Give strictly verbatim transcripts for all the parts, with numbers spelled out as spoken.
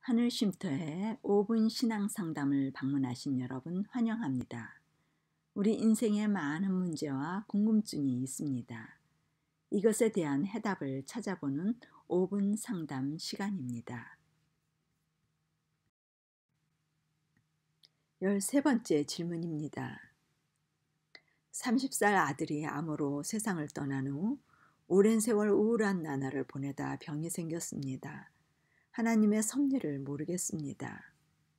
하늘 쉼터에 오 분 신앙 상담을 방문하신 여러분 환영합니다. 우리 인생에 많은 문제와 궁금증이 있습니다. 이것에 대한 해답을 찾아보는 오 분 상담 시간입니다. 열세 번째 질문입니다. 서른 살 아들이 암으로 세상을 떠난 후 오랜 세월 우울한 나날을 보내다 병이 생겼습니다. 하나님의 섭리를 모르겠습니다.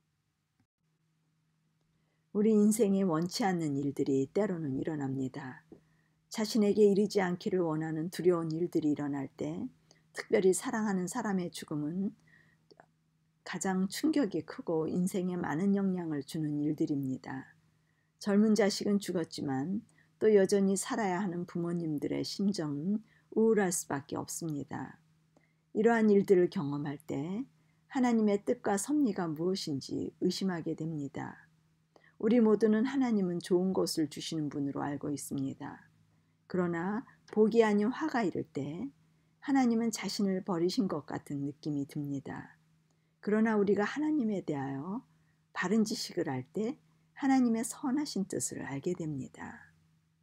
우리 인생에 원치 않는 일들이 때로는 일어납니다. 자신에게 이르지 않기를 원하는 두려운 일들이 일어날 때, 특별히 사랑하는 사람의 죽음은 가장 충격이 크고 인생에 많은 영향을 주는 일들입니다. 젊은 자식은 죽었지만 또 여전히 살아야 하는 부모님들의 심정은 우울할 수밖에 없습니다. 이러한 일들을 경험할 때 하나님의 뜻과 섭리가 무엇인지 의심하게 됩니다. 우리 모두는 하나님은 좋은 것을 주시는 분으로 알고 있습니다. 그러나 복이 아닌 화가 이를 때 하나님은 자신을 버리신 것 같은 느낌이 듭니다. 그러나 우리가 하나님에 대하여 바른 지식을 알 때 하나님의 선하신 뜻을 알게 됩니다.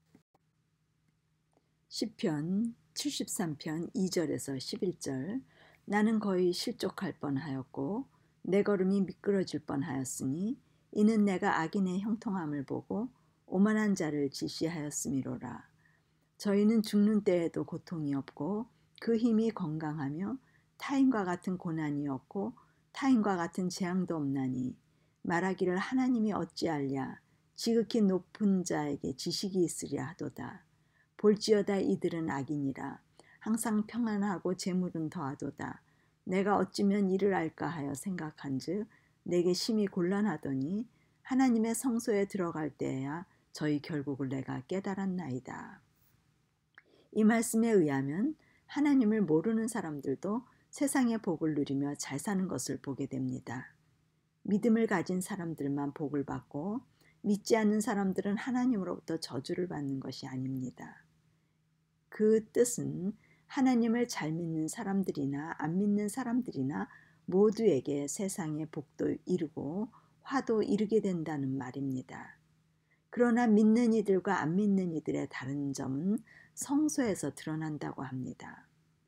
시편 칠십삼 편 이 절에서 십일 절. 나는 거의 실족할 뻔하였고 내 걸음이 미끄러질 뻔하였으니 이는 내가 악인의 형통함을 보고 오만한 자를 지시하였음이로라. 저희는 죽는 때에도 고통이 없고 그 힘이 건강하며 타인과 같은 고난이 없고 타인과 같은 재앙도 없나니 말하기를 하나님이 어찌하랴 지극히 높은 자에게 지식이 있으랴 하도다. 볼지어다 이들은 악인이라 항상 평안하고 재물은 더하도다. 내가 어찌면 이를 알까 하여 생각한즉 내게 심히 곤란하더니 하나님의 성소에 들어갈 때에야 저희 결국을 내가 깨달았나이다. 이 말씀에 의하면 하나님을 모르는 사람들도 세상의 복을 누리며 잘 사는 것을 보게 됩니다. 믿음을 가진 사람들만 복을 받고 믿지 않는 사람들은 하나님으로부터 저주를 받는 것이 아닙니다. 그 뜻은 하나님을 잘 믿는 사람들이나 안 믿는 사람들이나 모두에게 세상의 복도 이루고 화도 이루게 된다는 말입니다. 그러나 믿는 이들과 안 믿는 이들의 다른 점은 성소에서 드러난다고 합니다.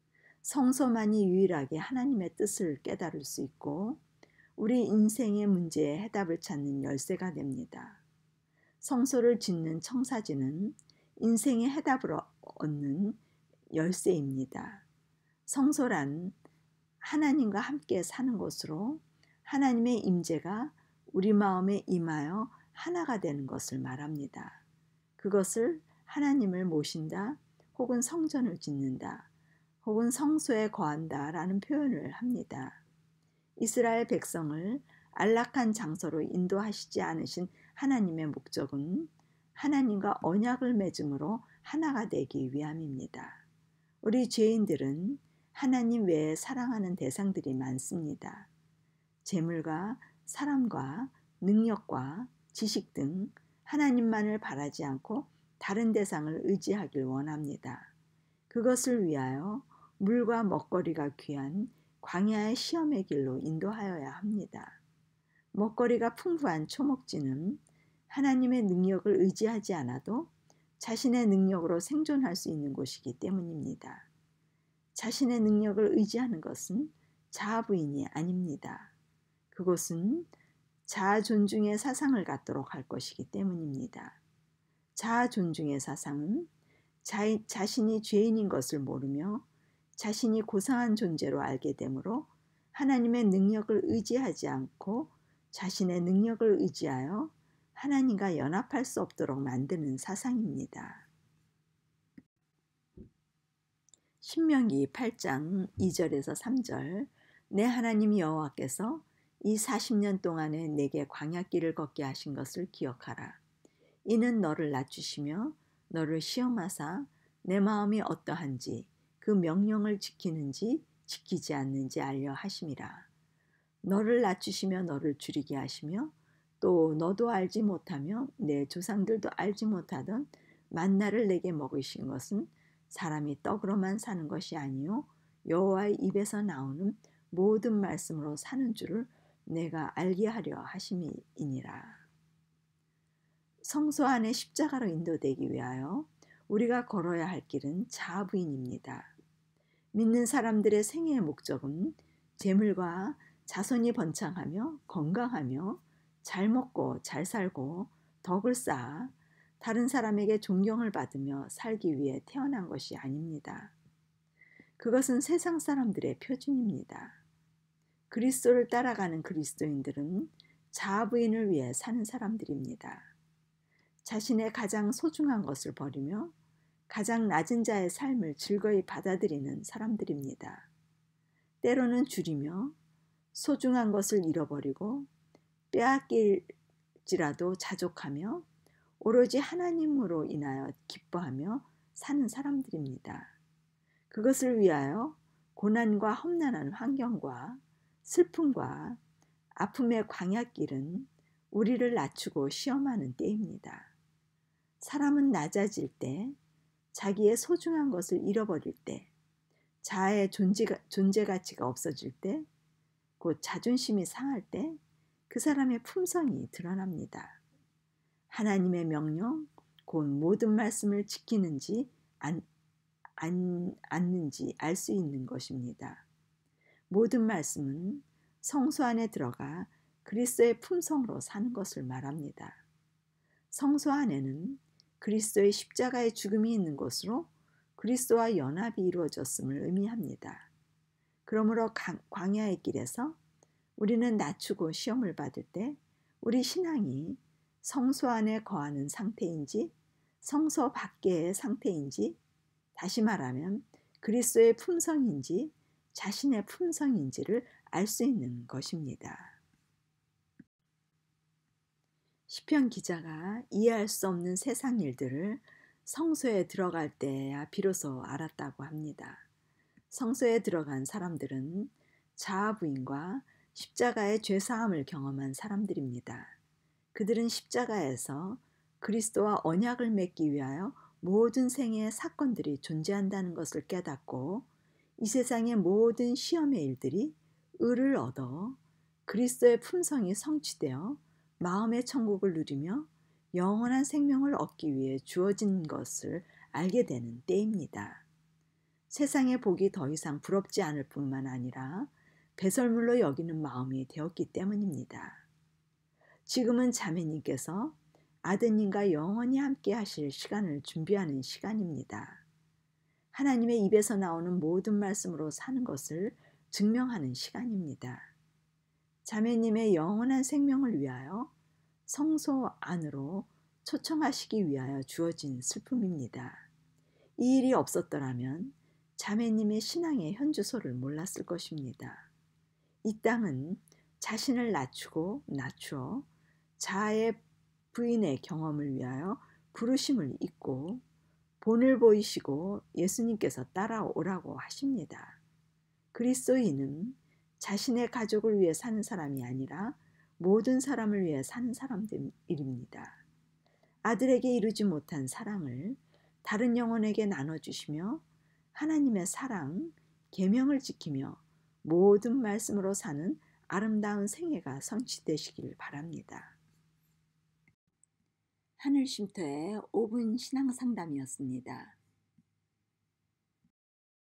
성소만이 유일하게 하나님의 뜻을 깨달을 수 있고 우리 인생의 문제에 해답을 찾는 열쇠가 됩니다. 성소를 짓는 청사진은 인생의 해답을 얻는 열쇠입니다. 성소란 하나님과 함께 사는 곳으로 하나님의 임재가 우리 마음에 임하여 하나가 되는 것을 말합니다. 그것을 하나님을 모신다, 혹은 성전을 짓는다, 혹은 성소에 거한다 라는 표현을 합니다. 이스라엘 백성을 안락한 장소로 인도하시지 않으신 하나님의 목적은 하나님과 언약을 맺음으로 하나가 되기 위함입니다. 우리 죄인들은 하나님 외에 사랑하는 대상들이 많습니다. 재물과 사람과 능력과 지식 등 하나님만을 바라지 않고 다른 대상을 의지하길 원합니다. 그것을 위하여 물과 먹거리가 귀한 광야의 시험의 길로 인도하여야 합니다. 먹거리가 풍부한 초목지는 하나님의 능력을 의지하지 않아도 자신의 능력으로 생존할 수 있는 곳이기 때문입니다. 자신의 능력을 의지하는 것은 자아부인이 아닙니다. 그곳은 자아 존중의 사상을 갖도록 할 것이기 때문입니다. 자아 존중의 사상은 자, 자신이 죄인인 것을 모르며 자신이 고상한 존재로 알게 되므로 하나님의 능력을 의지하지 않고 자신의 능력을 의지하여 하나님과 연합할 수 없도록 만드는 사상입니다. 신명기 팔 장 이 절에서 삼 절. 내 하나님 여호와께서 이 사십 년 동안에 내게 광야길을 걷게 하신 것을 기억하라. 이는 너를 낮추시며 너를 시험하사 내 마음이 어떠한지 그 명령을 지키는지 지키지 않는지 알려 하심이라. 너를 낮추시며 너를 줄이게 하시며 또 너도 알지 못하며 내 조상들도 알지 못하던 만나를 내게 먹이신 것은 사람이 떡으로만 사는 것이 아니요 여호와의 입에서 나오는 모든 말씀으로 사는 줄을 내가 알게 하려 하심이니라. 성소 안에 십자가로 인도되기 위하여 우리가 걸어야 할 길은 자아부인입니다. 믿는 사람들의 생애의 목적은 재물과 자손이 번창하며 건강하며 잘 먹고 잘 살고 덕을 쌓아 다른 사람에게 존경을 받으며 살기 위해 태어난 것이 아닙니다. 그것은 세상 사람들의 표준입니다. 그리스도를 따라가는 그리스도인들은 자아부인을 위해 사는 사람들입니다. 자신의 가장 소중한 것을 버리며 가장 낮은 자의 삶을 즐거이 받아들이는 사람들입니다. 때로는 줄이며 소중한 것을 잃어버리고 빼앗길지라도 자족하며 오로지 하나님으로 인하여 기뻐하며 사는 사람들입니다. 그것을 위하여 고난과 험난한 환경과 슬픔과 아픔의 광야길은 우리를 낮추고 시험하는 때입니다. 사람은 낮아질 때, 자기의 소중한 것을 잃어버릴 때, 자아의 존재, 존재 가치가 없어질 때, 곧 자존심이 상할 때 그 사람의 품성이 드러납니다. 하나님의 명령, 곧 모든 말씀을 지키는지 안, 안, 않는지 알 수 있는 것입니다. 모든 말씀은 성소 안에 들어가 그리스도의 품성으로 사는 것을 말합니다. 성소 안에는 그리스도의 십자가의 죽음이 있는 곳으로 그리스도와 연합이 이루어졌음을 의미합니다. 그러므로 광야의 길에서 우리는 낮추고 시험을 받을 때 우리 신앙이 성소 안에 거하는 상태인지 성소 밖의 상태인지, 다시 말하면 그리스도의 품성인지 자신의 품성인지를 알 수 있는 것입니다. 시편 기자가 이해할 수 없는 세상 일들을 성소에 들어갈 때야 비로소 알았다고 합니다. 성소에 들어간 사람들은 자아부인과 십자가의 죄사함을 경험한 사람들입니다. 그들은 십자가에서 그리스도와 언약을 맺기 위하여 모든 생애의 사건들이 존재한다는 것을 깨닫고 이 세상의 모든 시험의 일들이 의를 얻어 그리스도의 품성이 성취되어 마음의 천국을 누리며 영원한 생명을 얻기 위해 주어진 것을 알게 되는 때입니다. 세상의 복이 더 이상 부럽지 않을 뿐만 아니라 배설물로 여기는 마음이 되었기 때문입니다. 지금은 자매님께서 아드님과 영원히 함께 하실 시간을 준비하는 시간입니다. 하나님의 입에서 나오는 모든 말씀으로 사는 것을 증명하는 시간입니다. 자매님의 영원한 생명을 위하여 성소 안으로 초청하시기 위하여 주어진 슬픔입니다. 이 일이 없었더라면 자매님의 신앙의 현주소를 몰랐을 것입니다. 이 땅은 자신을 낮추고 낮추어 자아의 부인의 경험을 위하여 부르심을 잊고 본을 보이시고 예수님께서 따라오라고 하십니다. 그리스도인은 자신의 가족을 위해 사는 사람이 아니라 모든 사람을 위해 사는 사람들입니다. 아들에게 이루지 못한 사랑을 다른 영혼에게 나눠주시며 하나님의 사랑, 계명을 지키며 모든 말씀으로 사는 아름다운 생애가 성취되시길 바랍니다. 하늘쉼터의 오 분 신앙상담이었습니다.